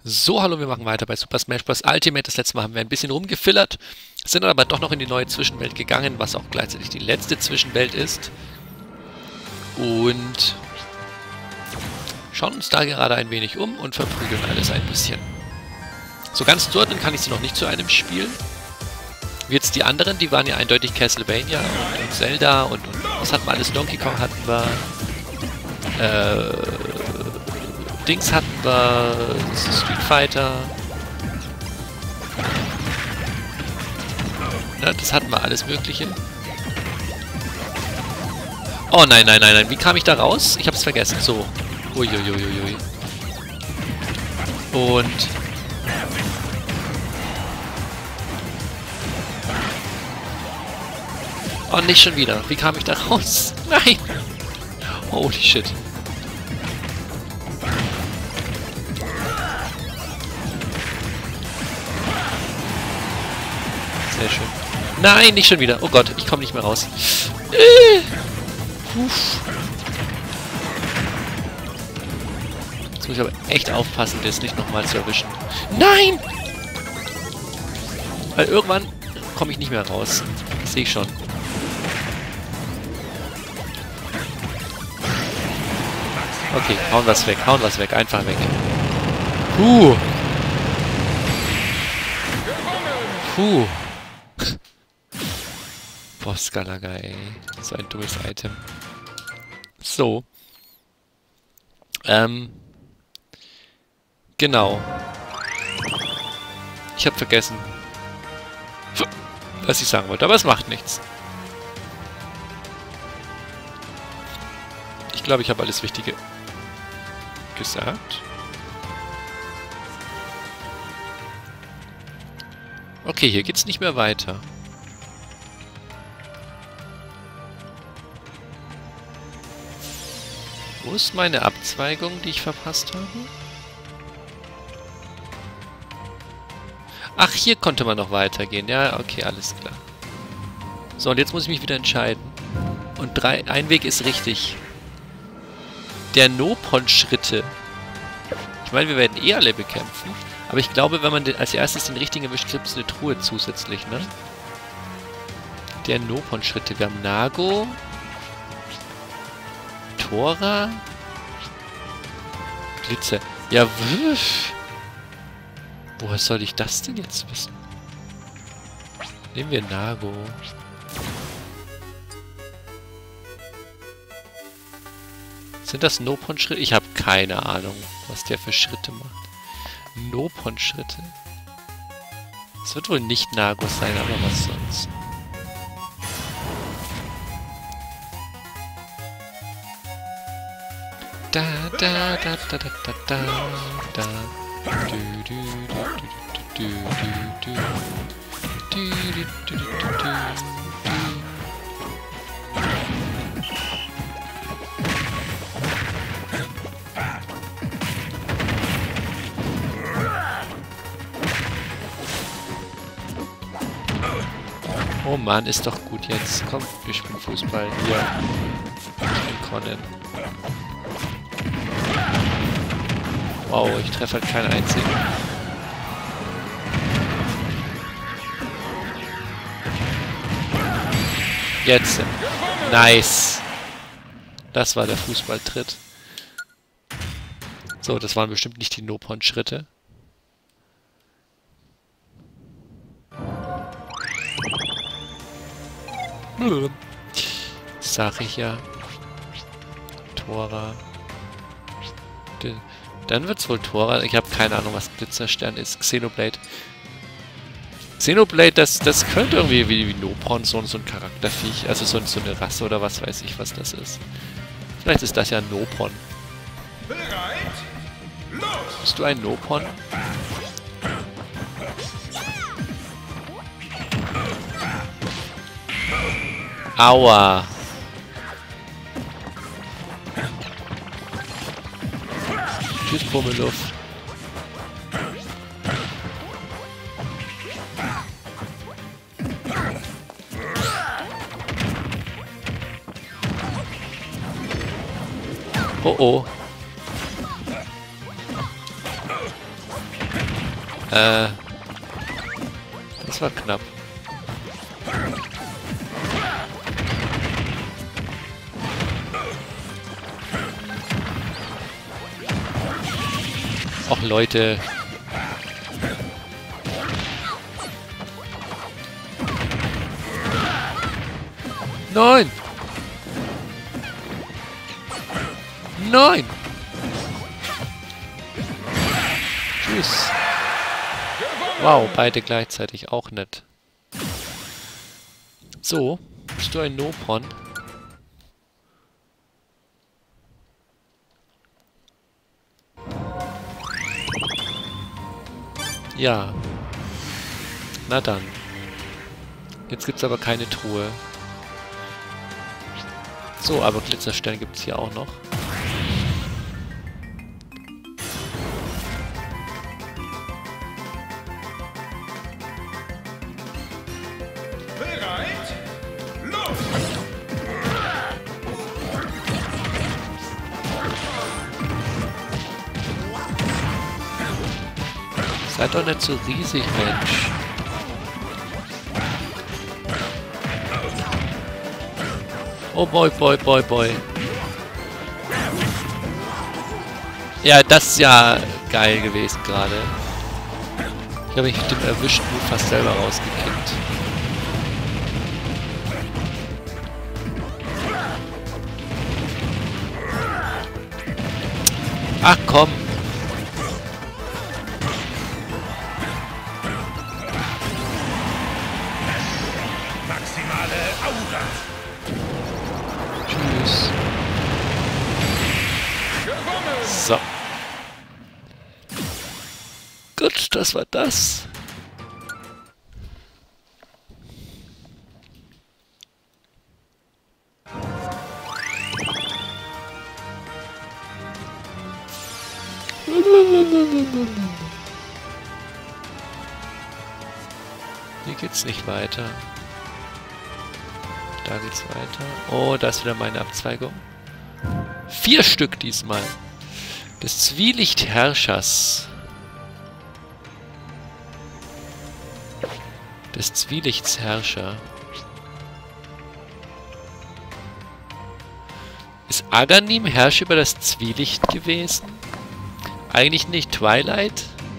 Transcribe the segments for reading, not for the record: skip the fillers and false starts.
So, hallo, wir machen weiter bei Super Smash Bros. Ultimate. Das letzte Mal haben wir ein bisschen rumgefillert, sind dann aber doch noch in die neue Zwischenwelt gegangen, was auch gleichzeitig die letzte Zwischenwelt ist. Und schauen uns da gerade ein wenig um und verprügeln alles ein bisschen. So ganz zuordnen kann ich sie noch nicht zu einem Spiel. Wie jetzt die anderen, die waren ja eindeutig Castlevania und Zelda und was hatten wir alles? Donkey Kong hatten wir. Dings hatten wir, Street Fighter. Ja, das hatten wir alles Mögliche. Oh nein, nein, nein, nein. Wie kam ich da raus? Ich hab's vergessen. So. Uiuiuiui. Und... Oh, nicht schon wieder. Wie kam ich da raus? Nein! Holy shit. Sehr schön. Nein, nicht schon wieder. Oh Gott, ich komme nicht mehr raus. Jetzt muss ich aber echt aufpassen, das nicht nochmal zu erwischen. Nein! Weil irgendwann komme ich nicht mehr raus. Das sehe ich schon. Okay, hauen was weg, einfach weg. Puh. Puh. Boss Galaga, ey. So ein dummes Item. So. Genau. Ich habe vergessen, was ich sagen wollte, aber es macht nichts. Ich glaube, ich habe alles Wichtige gesagt. Okay, hier geht's nicht mehr weiter. Wo ist meine Abzweigung, die ich verpasst habe? Ach, hier konnte man noch weitergehen. Ja, okay, alles klar. So, und jetzt muss ich mich wieder entscheiden. Und ein Weg ist richtig. Der Nopon-Schritte. Ich meine, wir werden eh alle bekämpfen. Aber ich glaube, wenn man als erstes den richtigen erwischt, gibt es eine Truhe zusätzlich, ne? Der Nopon-Schritte. Wir haben Nago. Tora. Glitzer. Ja, wuff. Woher soll ich das denn jetzt wissen? Nehmen wir Nago. Sind das Nopon-Schritte? Ich habe keine Ahnung, was der für Schritte macht. Nopon-Schritte. Es wird wohl nicht Nago sein, aber was sonst? Da, da, da, da, da, da, da, da. Du, du, du, du, du, du, du, du, du, du, du. Oh Mann, ist doch gut jetzt. Komm, wir spielen Fußball. Hier. Ich bin Conan. Wow, ich treffe halt keinen einzigen. Jetzt. Nice. Das war der Fußballtritt. So, das waren bestimmt nicht die Nopon-Schritte. Sag ich ja. Tora. Dann wird's wohl Tora. Ich habe keine Ahnung, was Blitzerstern ist. Xenoblade. Xenoblade, das könnte irgendwie wie Nopon, so ein Charakterviech. Also so eine Rasse oder was weiß ich, was das ist. Vielleicht ist das ja ein Nopon. Bist du ein Nopon? Aua. Tschüss, Pummeluff. Oh oh. Das war knapp. Och, Leute. Nein! Nein! Tschüss. Wow, beide gleichzeitig. Auch nett. So, bist du ein Nopon? Ja. Na dann. Jetzt gibt's aber keine Truhe. So, aber Glitzerstern gibt's hier auch noch. Bereit? Los! Seid doch nicht so riesig, Mensch. Oh boy, boy, boy, boy. Ja, das ist ja geil gewesen gerade. Ich habe mich mit dem erwischten Move fast selber rausgekickt. Ach komm. Maximale Aura! Tschüss. So. Gut, das war das. Hier geht's nicht weiter. Da geht's weiter. Oh, da ist wieder meine Abzweigung. 4 Stück diesmal. Des Zwielichtherrschers. Des Zwielichts-Herrscher. Ist Aghanim Herrscher über das Zwielicht gewesen? Eigentlich nicht Twilight?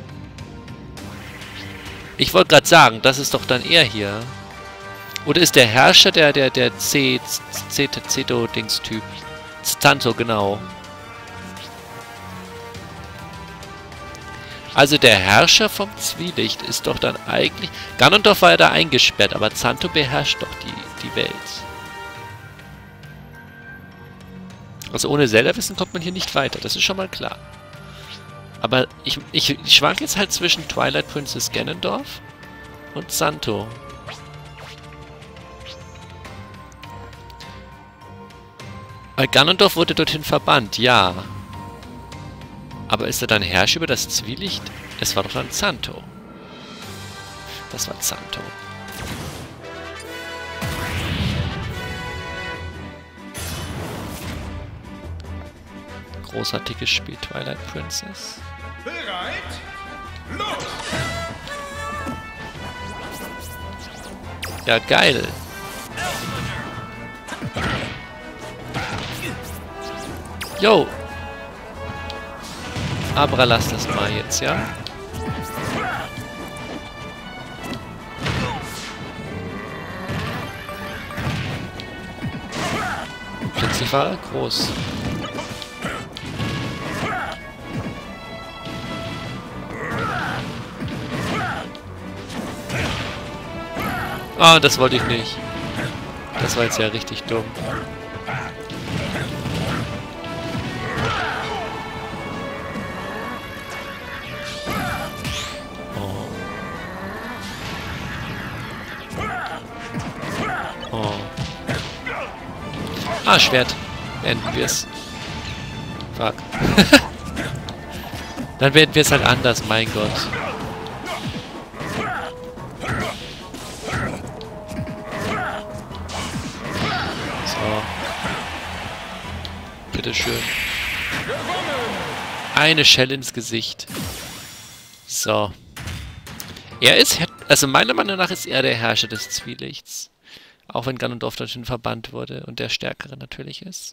Ich wollte gerade sagen, das ist doch dann er hier. Oder ist der Herrscher der Ceto-Dings-Typ? Zanto, genau. Also der Herrscher vom Zwielicht ist doch dann eigentlich... Ganondorf war ja da eingesperrt, aber Zanto beherrscht doch die Welt. Also ohne Zelda-Wissen kommt man hier nicht weiter, das ist schon mal klar. Aber ich schwank jetzt halt zwischen Twilight Princess Ganondorf und Zanto. Weil Ganondorf wurde dorthin verbannt, ja. Aber ist er dann Herrscher über das Zwielicht? Es war doch dann Zanto. Das war Zanto. Großartiges Spiel, Twilight Princess. Bereit? Los! Ja, geil. Yo! Abra, lass das mal jetzt, ja? Plötzlich war er groß. Ah, das wollte ich nicht. Das war jetzt ja richtig dumm. Oh. Ah, Schwert. Beenden wir es. Fuck. Dann werden wir es halt anders, mein Gott. So. Bitteschön. Eine Schelle ins Gesicht. So. Er ist, also meiner Meinung nach ist er der Herrscher des Zwielichts. Auch wenn Ganondorf natürlich verbannt wurde und der Stärkere natürlich ist.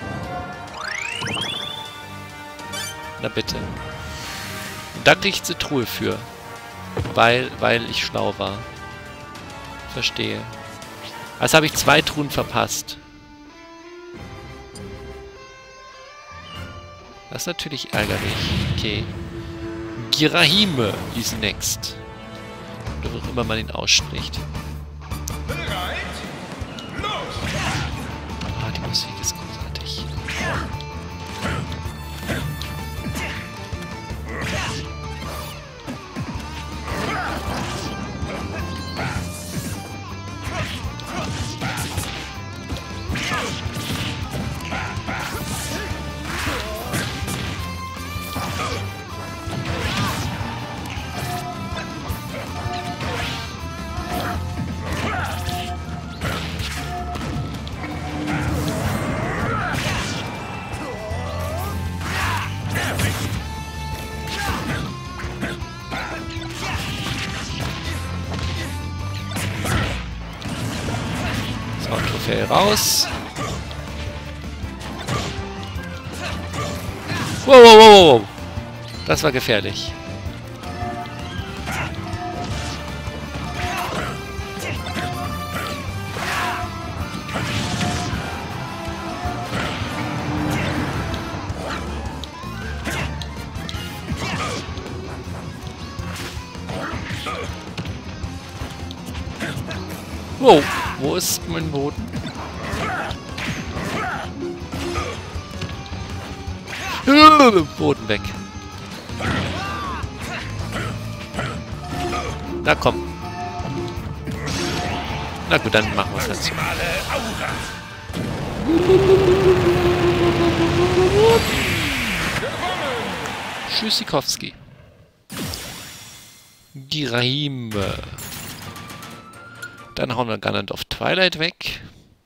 Na bitte. Und da krieg ich eine Truhe für. Weil ich schlau war. Verstehe. Also habe ich 2 Truhen verpasst. Das ist natürlich ärgerlich. Okay. Girahime is next. Oder wie auch immer man ihn ausspricht. Bereit? Los! Ah, die Musik ist großartig. Trophäe raus. Wow, wow, wow, wow. Das war gefährlich. Wow, wo ist mein Boden? Boden weg. Na komm. Na gut, dann machen wir es halt so. Tschüssikowski. Girahime. Dann hauen wir Ganondorf Twilight weg.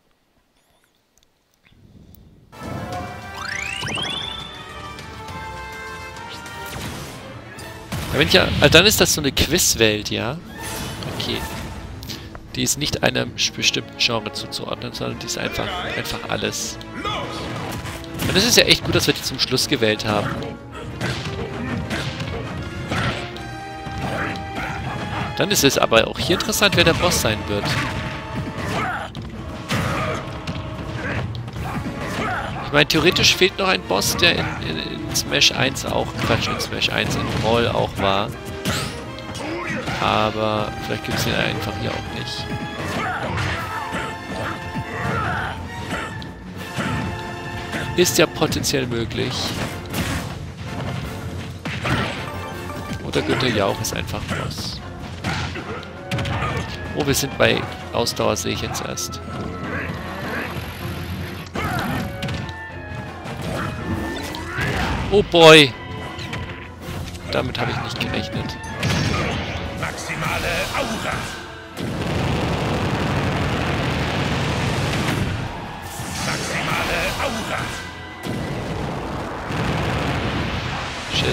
Wenn ich ja, also dann ist das so eine Quizwelt, ja? Okay. Die ist nicht einem bestimmten Genre zuzuordnen, sondern die ist einfach alles. Und es ist ja echt gut, dass wir die zum Schluss gewählt haben. Dann ist es aber auch hier interessant, wer der Boss sein wird. Ich meine, theoretisch fehlt noch ein Boss, der in Smash 1 auch, Quatsch, in Smash 1 in Brawl auch war. Aber vielleicht gibt es den einfach hier auch nicht. Ist ja potenziell möglich. Oder Günther Jauch ist einfach Boss. Oh, wir sind bei Ausdauer, sehe ich jetzt erst. Oh boy! Damit habe ich nicht gerechnet. Maximale Aura! Maximale Aura! Shit.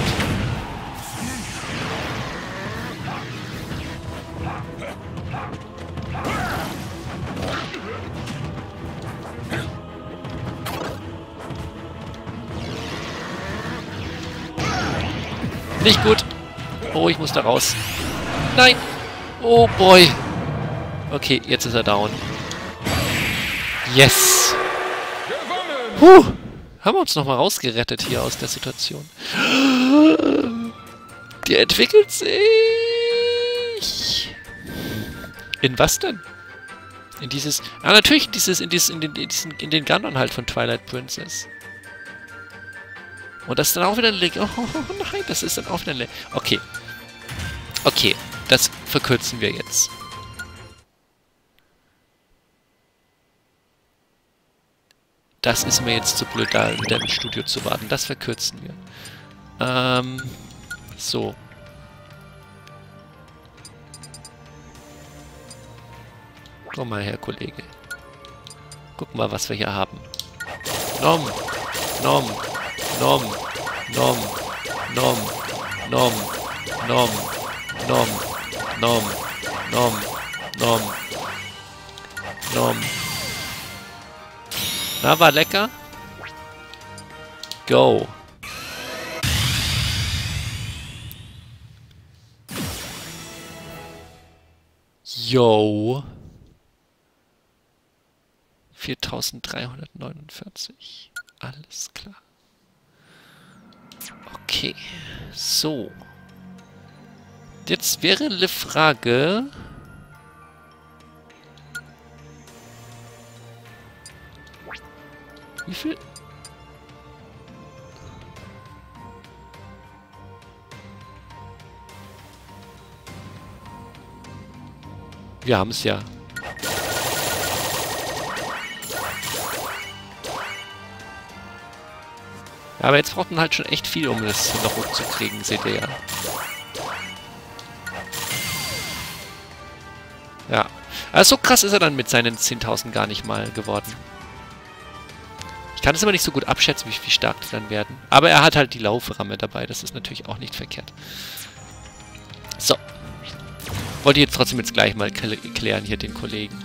Nicht gut. Oh, ich muss da raus. Nein. Oh boy. Okay, jetzt ist er down. Yes. Puh. Haben wir uns nochmal rausgerettet hier aus der Situation. Die entwickelt sich. In was denn? In dieses... Ah, natürlich in den Ganon halt von Twilight Princess. Und das ist dann auch wieder ein Leg. Oh nein, das ist dann auch wieder ein Leg. Okay. Okay, das verkürzen wir jetzt. Das ist mir jetzt zu blöd, da wieder im Studio zu warten. Das verkürzen wir. So. Komm mal her, Kollege. Guck mal, was wir hier haben. Nom. Nom. Nom, nom, nom, nom, nom, nom, Nom. Nom. Nom. Nom. Na, war lecker? Go. Yo. 4349. Alles klar. Okay. So. Jetzt wäre eine Frage. Wie viel? Wir haben es ja. Ja, aber jetzt braucht man halt schon echt viel, um das noch hochzukriegen, seht ihr ja. Ja. Also so krass ist er dann mit seinen 10.000 gar nicht mal geworden. Ich kann es aber nicht so gut abschätzen, wie stark die dann werden. Aber er hat halt die Lauframme dabei, das ist natürlich auch nicht verkehrt. So. Wollte ich jetzt trotzdem gleich mal klären hier den Kollegen.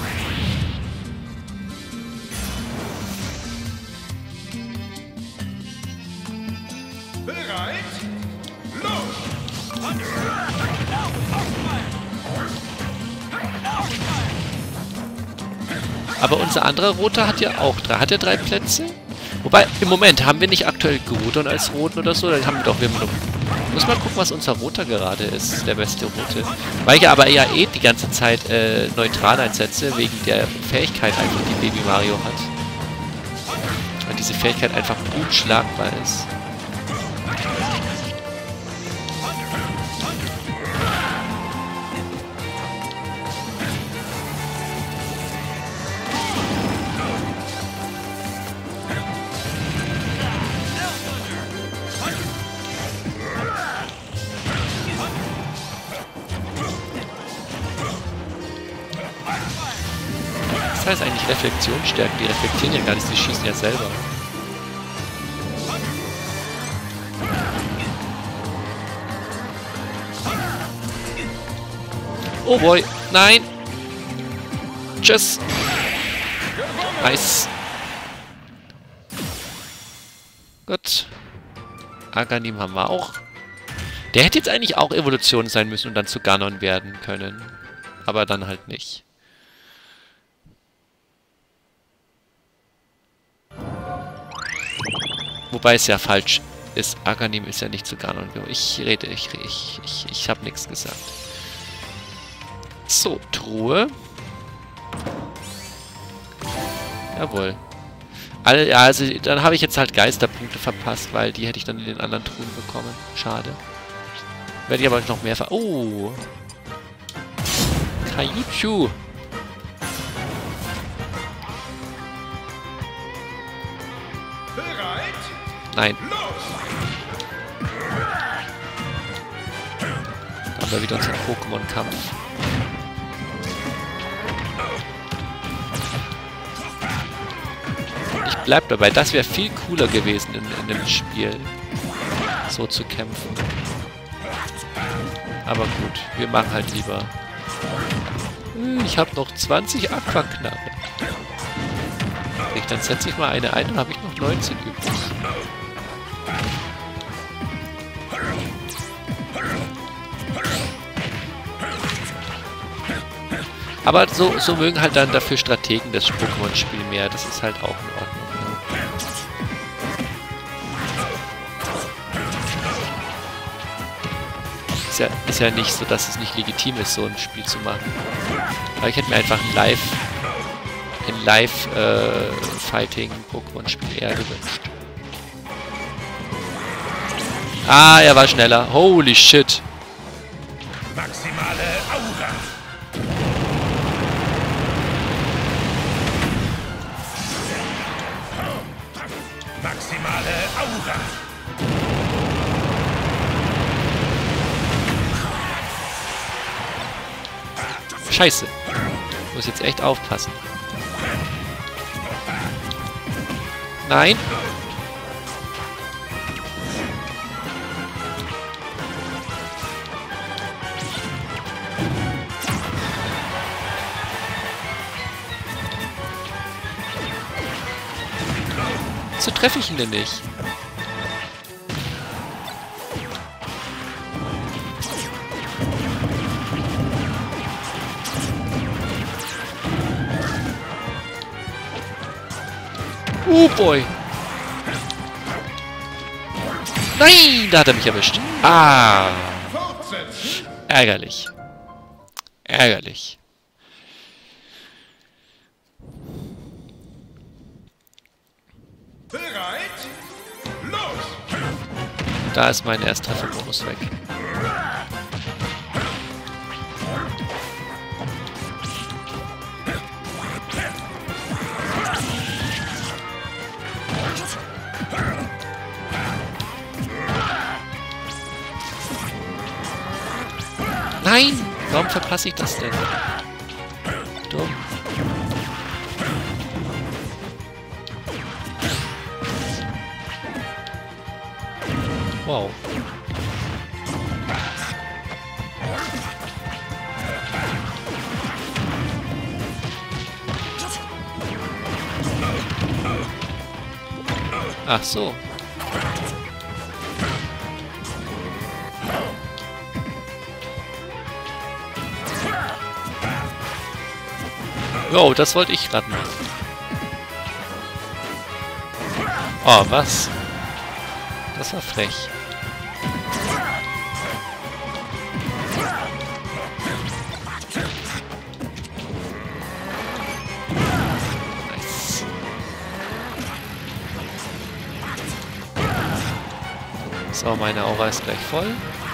Bereit? Los! Aber unser anderer Roter hat ja auch drei. Hat er 3 Plätze? Wobei, im Moment haben wir nicht aktuell Gudon als Roten oder so. Dann haben wir doch... Muss mal gucken, was unser Roter gerade ist. Der beste Rote. Weil ich aber ja die ganze Zeit neutral einsetze, wegen der Fähigkeit einfach, die Baby Mario hat. Weil diese Fähigkeit einfach unschlagbar ist. Was heißt eigentlich Reflexionsstärken? Die reflektieren ja gar nicht, die schießen ja selber. Oh boy, nein! Tschüss! Nice! Gut. Aghanim haben wir auch. Der hätte jetzt eigentlich auch Evolution sein müssen und dann zu Ganon werden können. Aber dann halt nicht. Wobei es ja falsch ist. Aghanim ist ja nicht zu Ganon geworden. Ich habe nichts gesagt. So, Truhe. Jawohl. Ja, also dann habe ich jetzt halt Geisterpunkte verpasst, weil die hätte ich dann in den anderen Truhen bekommen. Schade. Werde ich aber noch mehr Oh! Kaiuchu! Nein. Da haben wir wieder unseren Pokémon-Kampf. Ich bleib dabei. Das wäre viel cooler gewesen in dem Spiel. So zu kämpfen. Aber gut, wir machen halt lieber. Ich habe noch 20 Aquaknarre. Dann setze ich mal eine ein, dann habe ich noch 19 übrig. Aber so mögen halt dann dafür Strategen das Pokémon-Spiel mehr. Das ist halt auch in Ordnung. Ne? Ist ja nicht so, dass es nicht legitim ist, so ein Spiel zu machen. Aber ich hätte mir einfach ein Live-Fighting-Pokémon-Spiel eher gewünscht. Ah, er war schneller. Holy shit. Maximale Aura. Maximale Aura. Scheiße. Muss jetzt echt aufpassen. Nein. treffe ich ihn denn nicht? Boy. Nein, da hat er mich erwischt. Ah. Ärgerlich. Ärgerlich. Bereit? Los! Da ist mein Ersttrefferbonus weg. Nein! Warum verpasse ich das denn? Dumm. Wow. Ach so. Oh, das wollte ich gerade machen. Oh, was? Das war frech. Nice. So, meine Aura ist gleich voll.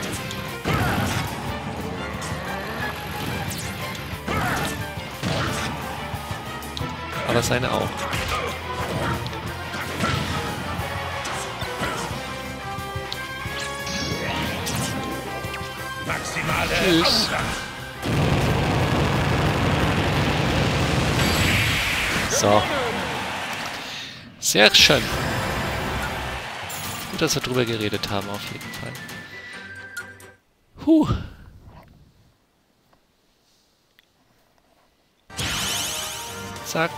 Aber seine auch. Tschüss. So. Sehr schön. Gut, dass wir drüber geredet haben, auf jeden Fall. Huh. Zack.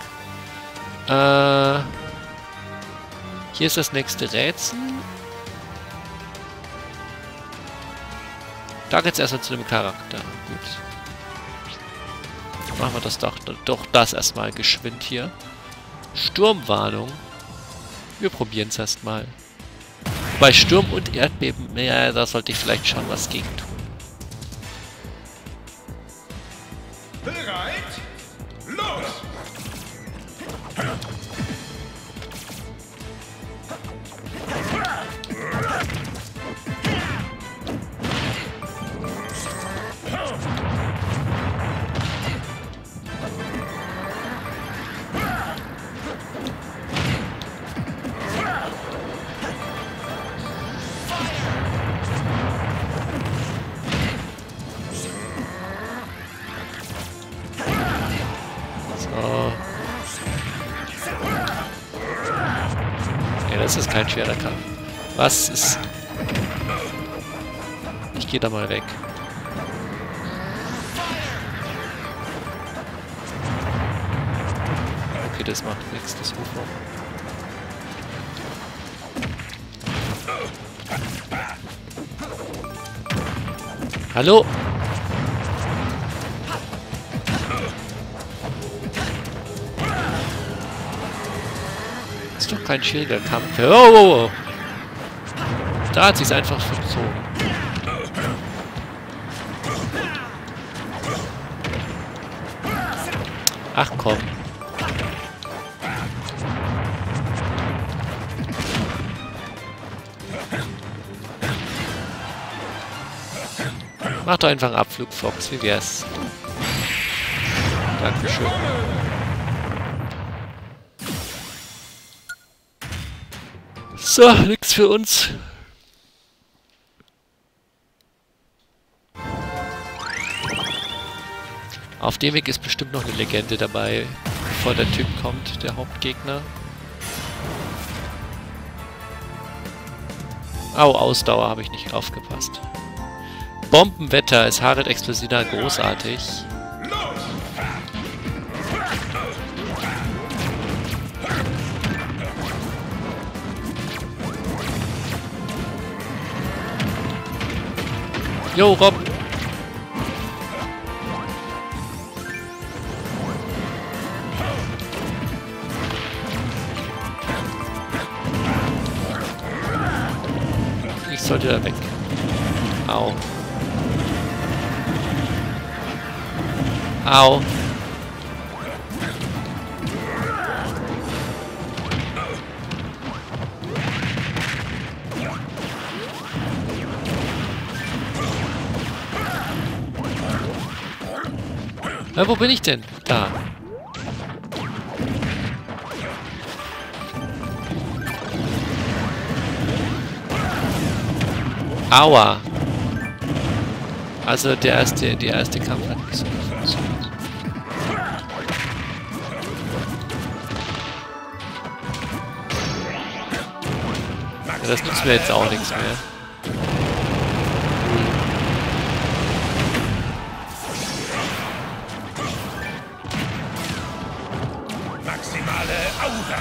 Hier ist das nächste Rätsel. Da geht's erstmal zu dem Charakter. Gut. Machen wir das doch das erstmal geschwind hier. Sturmwarnung. Wir probieren es erstmal. Bei Sturm und Erdbeben, ja, da sollte ich vielleicht schon was gegen tun. Bereit? Los! Das ist kein schwerer Kampf. Was ist... Ich gehe da mal weg. Okay, das macht nichts, das UFO. Hallo? Ist doch kein schwieriger Kampf. Oh, oh, oh. Da hat sie es einfach verzogen. Ach komm. Mach doch einfach einen Abflug, Fox. Wie wär's? Dankeschön. So, nix für uns. Auf dem Weg ist bestimmt noch eine Legende dabei, bevor der Typ kommt, der Hauptgegner. Au, Ausdauer, habe ich nicht aufgepasst. Bombenwetter ist Harald Explosina großartig. Jo, Rob. Ich sollte da weg. Au. Au. Wo bin ich denn? Da. Aua. Also die erste Kampf hat nicht so gut funktioniert. Ja, das nützt mir jetzt auch nichts mehr. Maximale Aura.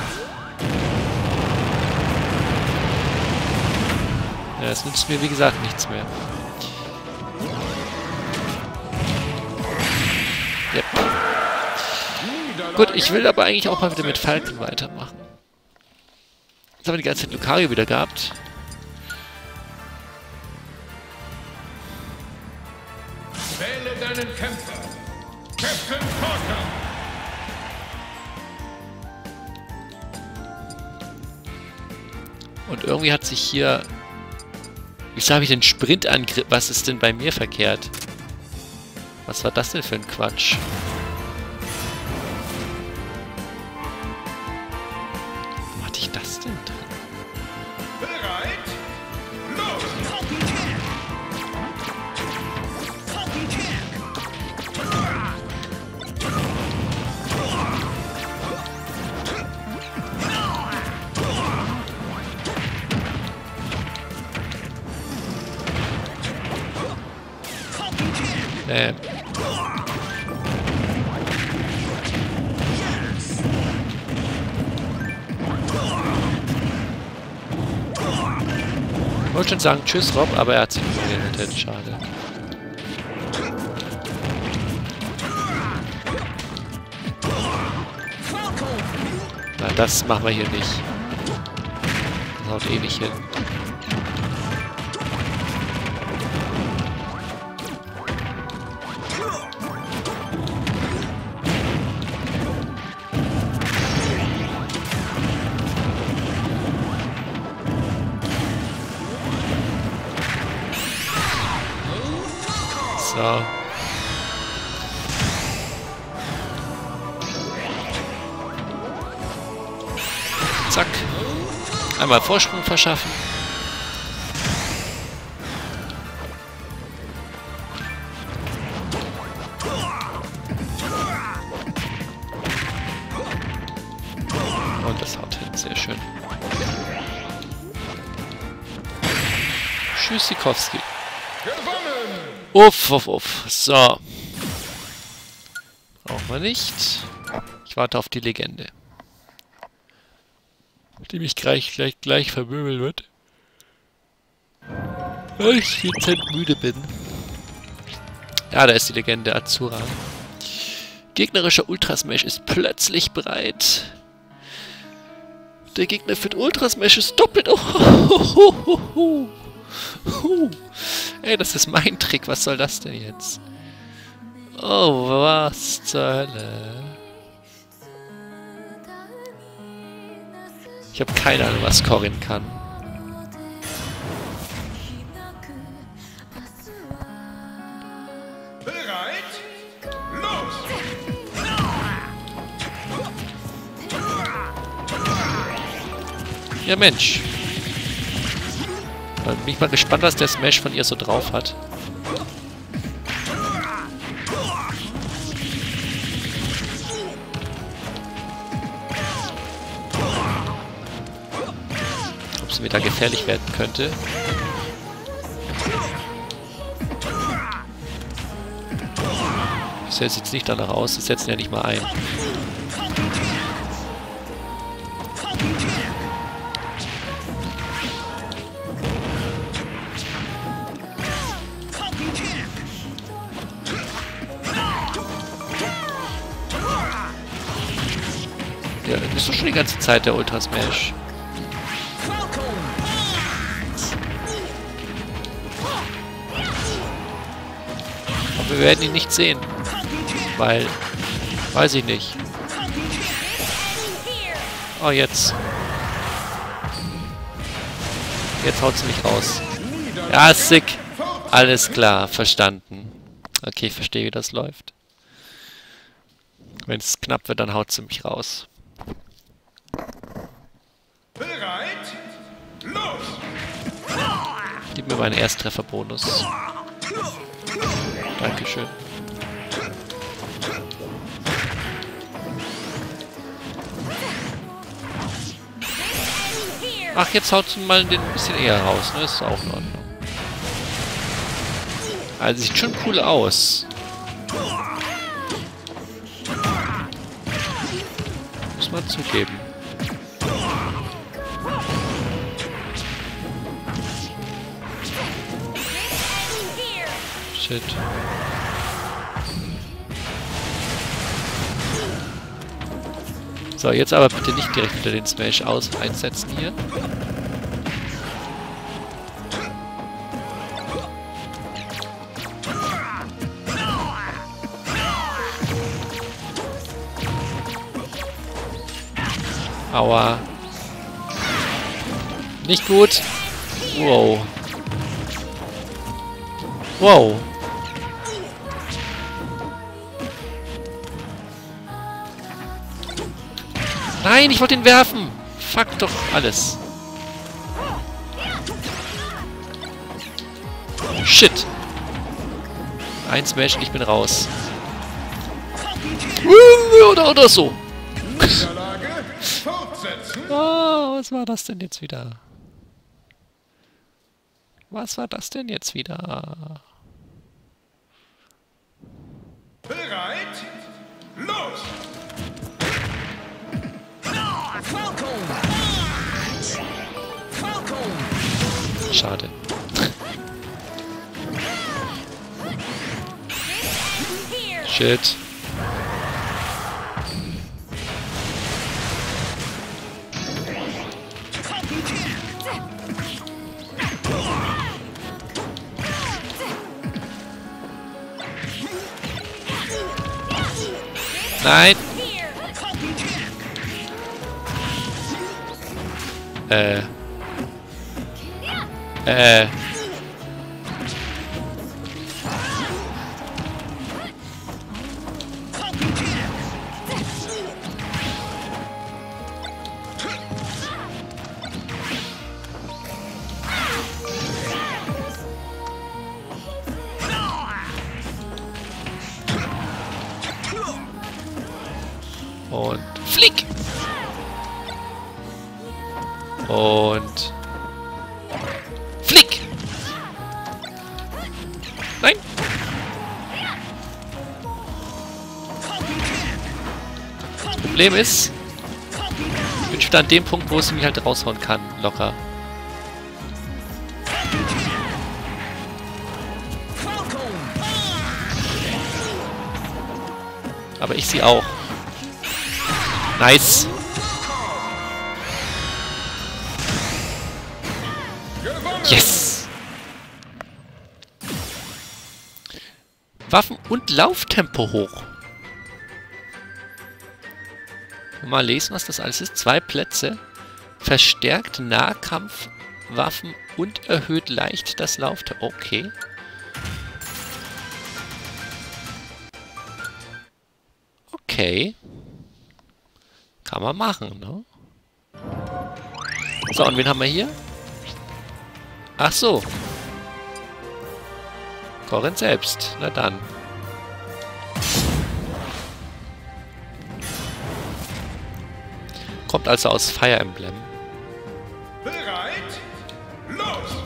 Ja, das nützt mir wie gesagt nichts mehr. Yep. Gut, ich will aber eigentlich auch mal wieder mit Falken weitermachen. Jetzt haben wir die ganze Zeit Lucario wieder gehabt. Wähle deinen Kämpfer. Captain Porter. Und irgendwie hat sich hier... Wieso habe ich den Sprintangriff? Was ist denn bei mir verkehrt? Was war das denn für ein Quatsch? Wo hatte ich das denn drin? Bereit? Los! Ich wollte schon sagen, tschüss Rob, aber er hat sich gerettet. Schade. Na, das machen wir hier nicht. Das haut eh nicht hin. So. Zack. Einmal Vorsprung verschaffen. Und das haut hin. Sehr schön. Tschüssikowski. Uff, uff, uff. So. Brauchen wir nicht. Ich warte auf die Legende. Die mich gleich vermöbeln wird. Weil ich dezent müde bin. Ja, da ist die Legende Azura. Gegnerischer Ultrasmash ist plötzlich bereit. Der Gegner für Ultrasmash ist doppelt. Ey, das ist mein Trick. Was soll das denn jetzt? Oh, was zur Hölle? Ich habe keine Ahnung, was Corrin kann. Bereit? Los! Ja, Mensch. Bin ich mal gespannt, was der Smash von ihr so drauf hat. Ob sie mir da gefährlich werden könnte. Das sieht jetzt nicht danach aus, das setzen ja nicht mal ein. bist doch schon die ganze Zeit der Ultra Smash. Aber wir werden ihn nicht sehen. Weil... Weiß ich nicht. Oh, jetzt. Jetzt haut sie mich raus. Ja, sick. Alles klar, verstanden. Okay, ich verstehe, wie das läuft. Wenn es knapp wird, dann haut sie mich raus. Bereit? Los! Gib mir meinen Ersttrefferbonus. Dankeschön. Ach, jetzt haut sie mal den ein bisschen eher raus, ne? Ist auch in Ordnung. Also sieht schon cool aus. Muss man zugeben. Shit. So, jetzt aber bitte nicht direkt wieder den Smash einsetzen hier. Aua. Nicht gut. Wow. Wow. Nein, ich wollte ihn werfen. Fuck doch alles. Shit. Ein Smash und ich bin raus. Oder so. Oh, was war das denn jetzt wieder? Was war das denn jetzt wieder? Bereit? Los! Schade. Shit. Nein. Und flick! Und flick! Nein! Das Problem ist, ich bin schon an dem Punkt, wo es mich halt raushauen kann, locker. Aber ich sie auch. Nice. Yes. Waffen- und Lauftempo hoch. Mal lesen, was das alles ist. 2 Plätze. Verstärkt Nahkampfwaffen und erhöht leicht das Lauftempo. Okay. Okay. Kann man machen, ne? So, und wen haben wir hier? Ach so. Corrin selbst. Na dann. Kommt also aus Fire Emblem. Bereit? Los!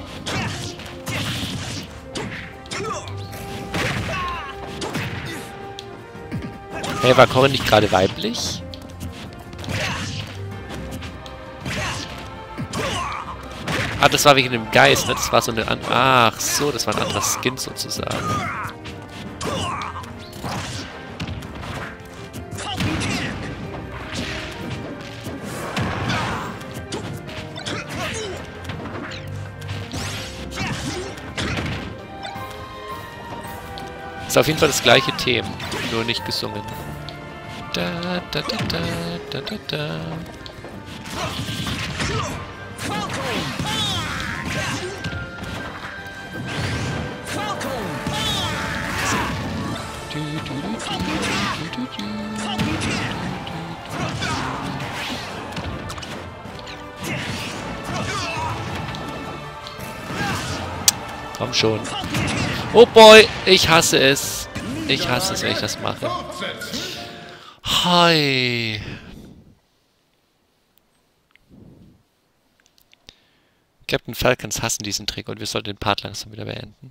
Hey, war Corrin nicht gerade weiblich? Ah, das war wegen dem Geist, ne? Das war so eine... Ach so, das war ein anderer Skin sozusagen. Ist auf jeden Fall das gleiche Thema, nur nicht gesungen. Da, da, da, da, da, da, da. Komm schon. Oh boy, ich hasse es. Ich hasse es, wenn ich das mache. Hi. Captain Falcons hassen diesen Trick und wir sollten den Part langsam wieder beenden.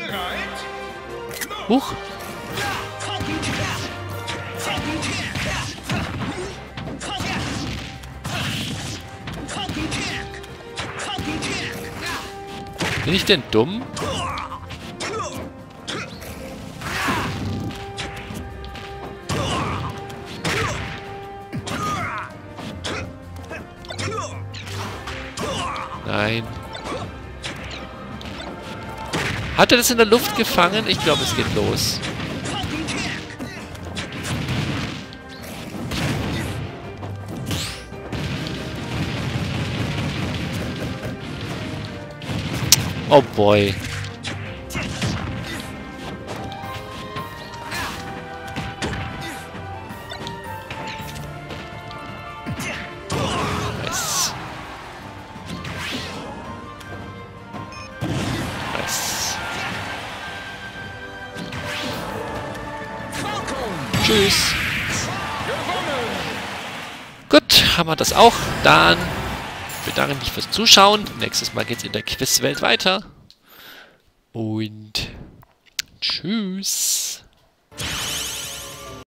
Huch. Bin ich denn dumm? Nein. Hat er das in der Luft gefangen? Ich glaube, es geht los. Oh boy. Nice. Nice. Tschüss. Gut, haben wir das auch. Dann bedanke mich fürs Zuschauen. Nächstes Mal geht's in der Quizwelt weiter. Und tschüss.